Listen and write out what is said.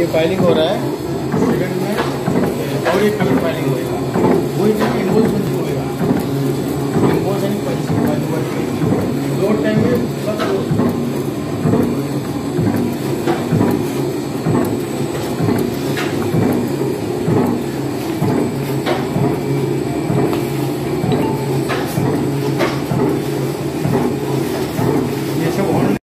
filing हो रहा है सेकंड में और एक कलर